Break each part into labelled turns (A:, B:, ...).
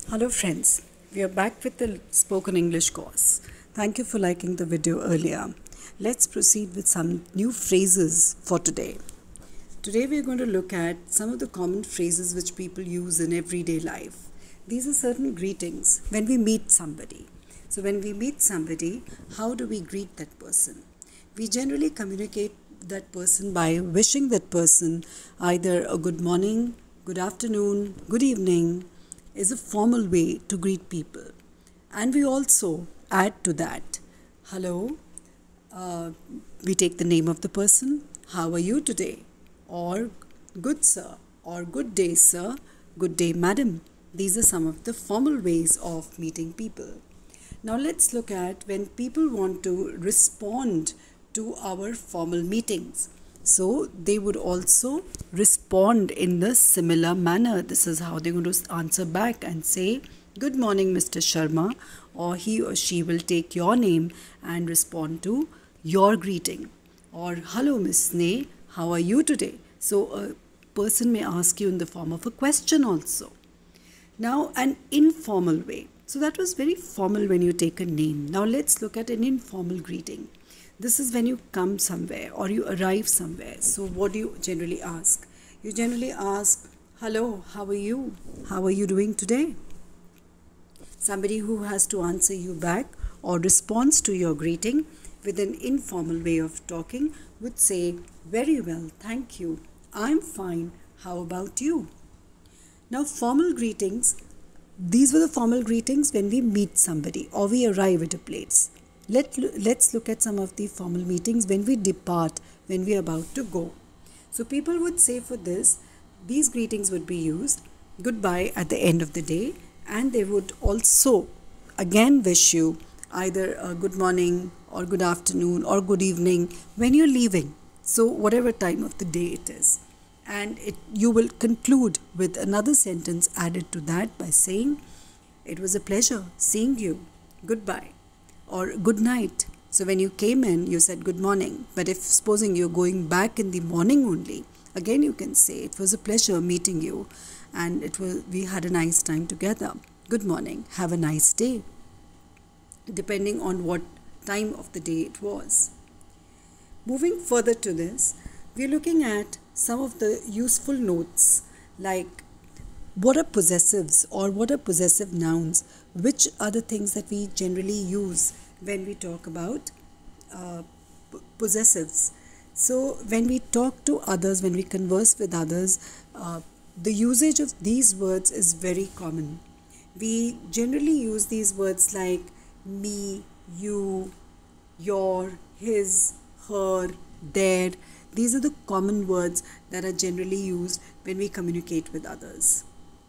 A: Hello friends, we are back with the spoken English course. Thank you for liking the video earlier. Let's proceed with some new phrases for today. Today we are going to look at some of the common phrases which people use in everyday life. These are certain greetings when we meet somebody. So when we meet somebody, how do we greet that person? We generally communicate that person by wishing that person either a good morning, good afternoon, good evening, is a formal way to greet people. And we also add to that, hello, we take the name of the person, how are you today? Or good sir, or good day sir, good day madam. These are some of the formal ways of meeting people. Now let's look at when people want to respond to our formal meetings. So they would also respond in the similar manner. This is how they're going to answer back and say, good morning, Mr. Sharma, or he or she will take your name and respond to your greeting. Or, hello, Miss Sneh, how are you today? So a person may ask you in the form of a question also. Now, an informal way. So that was very formal when you take a name. Now let's look at an informal greeting. This is when you come somewhere or you arrive somewhere. So what do you generally ask? You generally ask, hello, how are you? How are you doing today? Somebody who has to answer you back or responds to your greeting with an informal way of talking would say, very well, thank you. I'm fine. How about you? Now, formal greetings, these were the formal greetings when we meet somebody or we arrive at a place. Let's look at some of the formal meetings when we depart, when we are about to go. So people would say for this, these greetings would be used, goodbye at the end of the day, and they would also again wish you either a good morning or good afternoon or good evening when you're leaving. So whatever time of the day it is. And you will conclude with another sentence added to that by saying, it was a pleasure seeing you, goodbye. Or good night. So when you came in, you said good morning. But if supposing you're going back in the morning only, again you can say it was a pleasure meeting you and we had a nice time together. Good morning. Have a nice day. Depending on what time of the day it was. Moving further to this, we're looking at some of the useful notes like what are possessives or what are possessive nouns, which are the things that we generally use when we talk about possessives. So when we talk to others, when we converse with others, the usage of these words is very common. We generally use these words like me, you, your, his, her, their. These are the common words that are generally used when we communicate with others.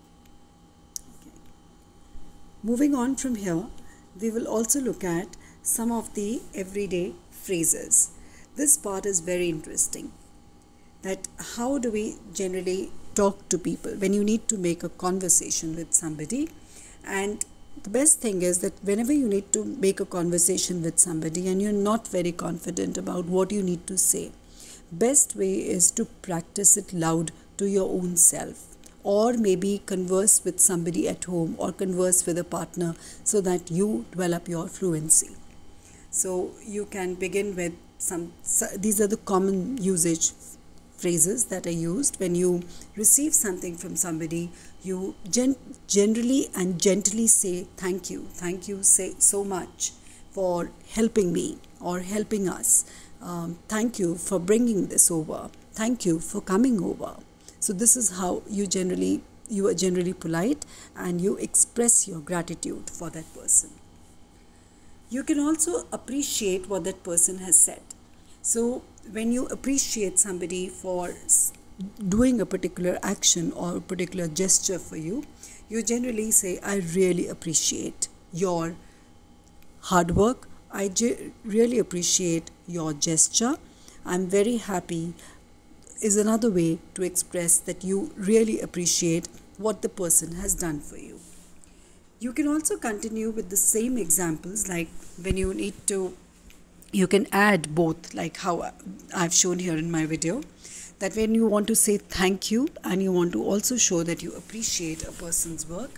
A: Moving on from here, we will also look at some of the everyday phrases. This part is very interesting. That how do we generally talk to people when you need to make a conversation with somebody? And the best thing is that whenever you need to make a conversation with somebody and you're not very confident about what you need to say, best way is to practice it loud to your own self. Or maybe converse with somebody at home or converse with a partner so that you develop your fluency. So you can begin with these are the common usage phrases that are used when you receive something from somebody. You generally and gently say thank you, say so much for helping me or helping us. Thank you for bringing this over. Thank you for coming over. So this is how you are generally polite and you express your gratitude for that person. You can also appreciate what that person has said. So when you appreciate somebody for doing a particular action or a particular gesture for you, you generally say, I really appreciate your hard work. I really appreciate your gesture. I'm very happy is another way to express that you really appreciate what the person has done for you. You can also continue with the same examples, like when you can add both, like how I've shown here in my video, that when you want to say thank you and you want to also show that you appreciate a person's work,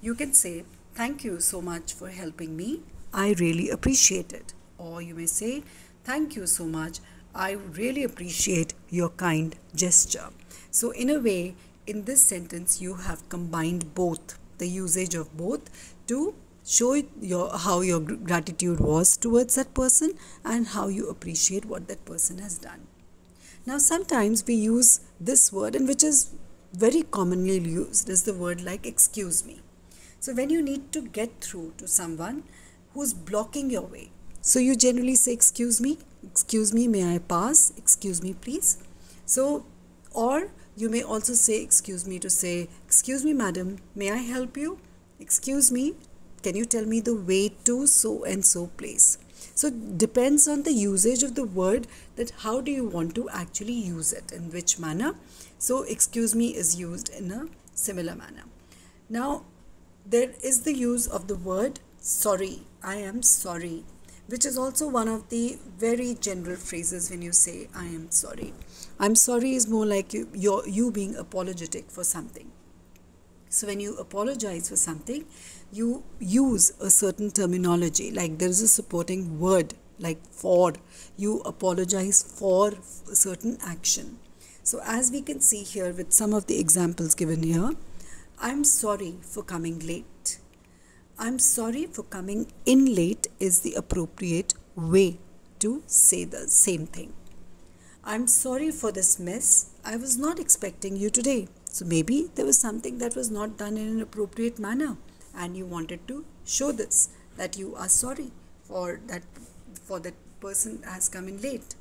A: You can say, thank you so much for helping me. I really appreciate it. Or you may say, thank you so much. I really appreciate your kind gesture. So in a way, in this sentence, you have combined both, the usage of both, to show how your gratitude was towards that person and how you appreciate what that person has done. Now sometimes we use this word, and which is very commonly used, is the word like excuse me. So when you need to get through to someone who's blocking your way, so you generally say, excuse me, may I pass, excuse me please. So, or you may also say excuse me to say, excuse me madam, may I help you, excuse me, can you tell me the way to so and so place. So it depends on the usage of the word, that how do you want to actually use it, in which manner. So excuse me is used in a similar manner. Now there is the use of the word sorry. I am sorry, which is also one of the very general phrases when you say I am sorry. I'm sorry is more like you being apologetic for something. So when you apologize for something, you use a certain terminology, like there is a supporting word like for. You apologize for a certain action. So as we can see here with some of the examples given here, I'm sorry for coming late. I'm sorry for coming in late is the appropriate way to say the same thing. I'm sorry for this mess. I was not expecting you today. So maybe there was something that was not done in an appropriate manner, and you wanted to show this, that you are sorry for that person has come in late.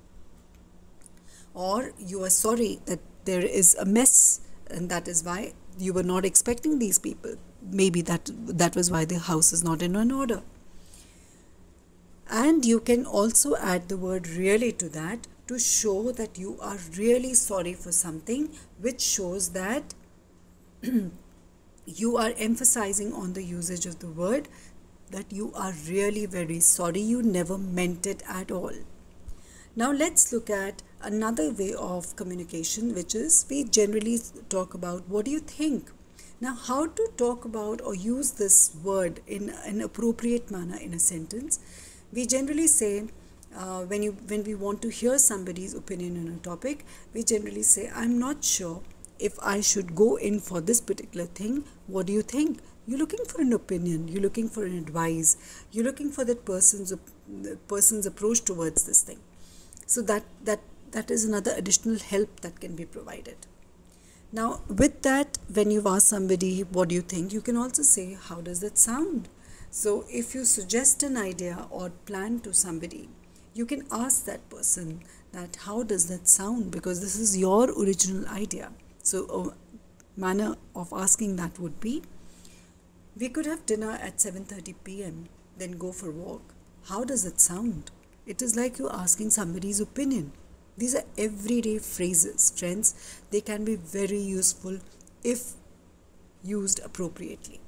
A: Or you are sorry that there is a mess, and that is why you were not expecting these people. Maybe that was why the house is not in an order. And you can also add the word really to that, to show that you are really sorry for something, which shows that you are emphasizing on the usage of the word, that you are really very sorry, you never meant it at all. Now let's look at another way of communication, which is we generally talk about what do you think. Now how to talk about or use this word in an appropriate manner in a sentence. We generally say, when we want to hear somebody's opinion on a topic, we generally say, I'm not sure if I should go in for this particular thing. What do you think? You're looking for an opinion, you're looking for an advice, you're looking for that person's approach towards this thing. So that is another additional help that can be provided. Now with that, when you've asked somebody what do you think, you can also say, how does that sound? So if you suggest an idea or plan to somebody, you can ask that person that how does that sound, because this is your original idea. So a manner of asking that would be, we could have dinner at 7:30 p.m. then go for a walk. How does it sound? It is like you're asking somebody's opinion. These are everyday phrases, friends. They can be very useful if used appropriately.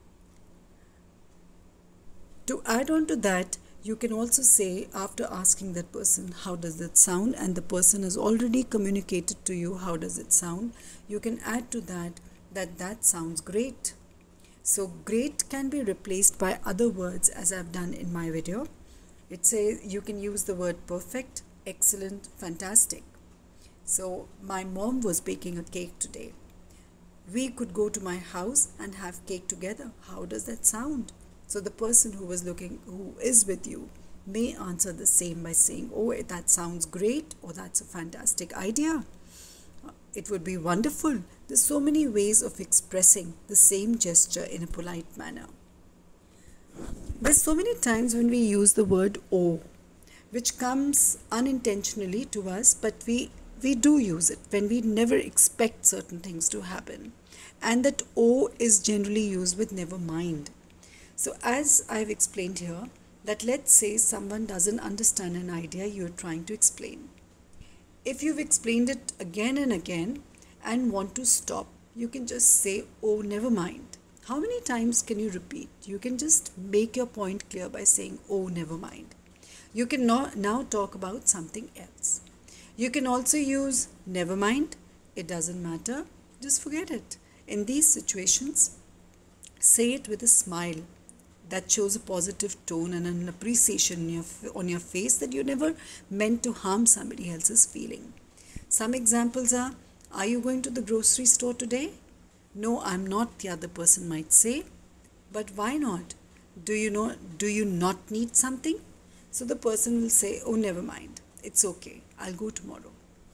A: To add on to that, you can also say, after asking that person, how does that sound, and the person has already communicated to you how does it sound, you can add to that that sounds great. So great can be replaced by other words, as I've done in my video. It says you can use the word perfect, excellent, fantastic. So my mom was baking a cake today. We could go to my house and have cake together. How does that sound? So the person who is with you may answer the same by saying, oh, that sounds great, or that's a fantastic idea. It would be wonderful. There's so many ways of expressing the same gesture in a polite manner. There's so many times when we use the word oh, which comes unintentionally to us, but we do use it when we never expect certain things to happen. And that oh is generally used with never mind. So as I've explained here, that let's say someone doesn't understand an idea you're trying to explain. If you've explained it again and again and want to stop, you can just say, oh, never mind. How many times can you repeat? You can just make your point clear by saying, oh, never mind. You can now talk about something else. You can also use never mind. It doesn't matter. Just forget it. In these situations, Say it with a smile that shows a positive tone and an appreciation on your face that you never meant to harm somebody else's feeling. Some examples are you going to the grocery store today? No, I'm not, the other person might say. But why not? Do you not need something? So the person will say, oh, never mind. It's okay. I'll go tomorrow.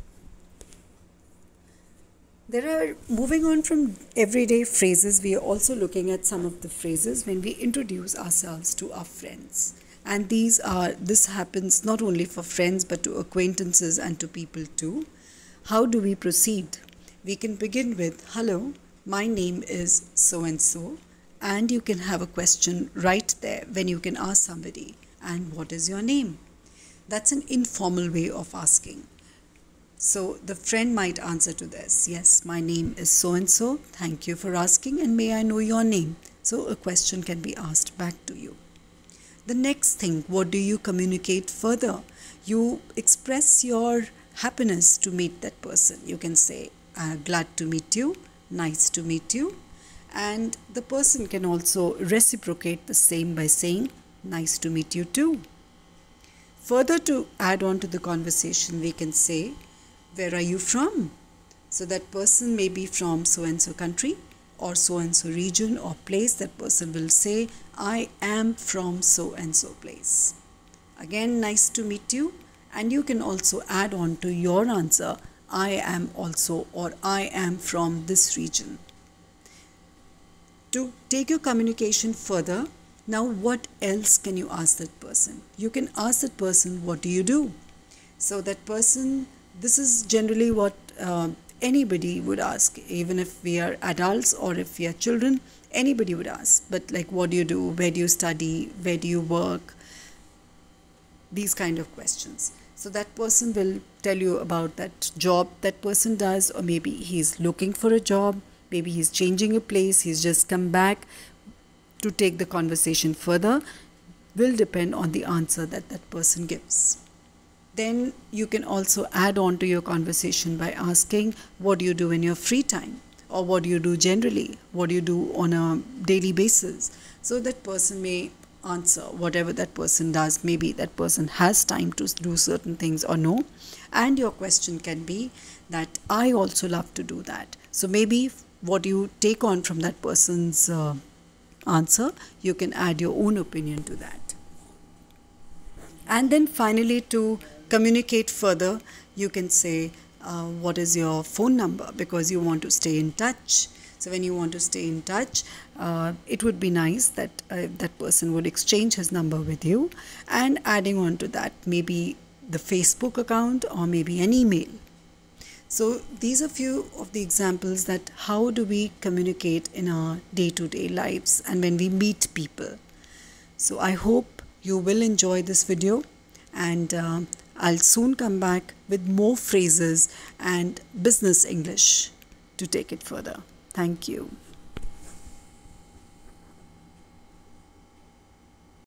A: Moving on from everyday phrases, we are also looking at some of the phrases when we introduce ourselves to our friends. And this happens not only for friends but to acquaintances and to people too. How do we proceed? We can begin with, hello, my name is so and so, and you can have a question right there when you can ask somebody, and what is your name? That's an informal way of asking. So the friend might answer to this, yes, my name is so and so, thank you for asking, and may I know your name? So a question can be asked back to you. The next thing, what do you communicate further? You express your happiness to meet that person. You can say, glad to meet you, nice to meet you, and the person can also reciprocate the same by saying, nice to meet you too. Further, to add on to the conversation, we can say, where are you from? So that person may be from so and so country or so and so region or place. That person will say, I am from so and so place. Again, nice to meet you. And you can also add on to your answer, I am also, or I am from this region. To take your communication further, now what else can you ask that person? You can ask that person, what do you do? So that person, this is generally what anybody would ask, even if we are adults or if we are children, anybody would ask. But like, what do you do? Where do you study? Where do you work? These kind of questions. So that person will tell you about that job that person does, or maybe he's looking for a job, maybe he's changing a place, he's just come back. To take the conversation further will depend on the answer that that person gives. Then you can also add on to your conversation by asking, what do you do in your free time? Or what do you do generally? What do you do on a daily basis? So that person may answer whatever that person does. Maybe that person has time to do certain things or no. And your question can be that I also love to do that. So maybe what you take on from that person's answer, you can add your own opinion to that. And then finally, to communicate further, you can say, what is your phone number? Because you want to stay in touch. So when you want to stay in touch, it would be nice that that person would exchange his number with you, and adding on to that, maybe the Facebook account or maybe an email. So these are few of the examples that how do we communicate in our day-to-day lives and when we meet people. So I hope you will enjoy this video, and I'll soon come back with more phrases and business English to take it further. Thank you.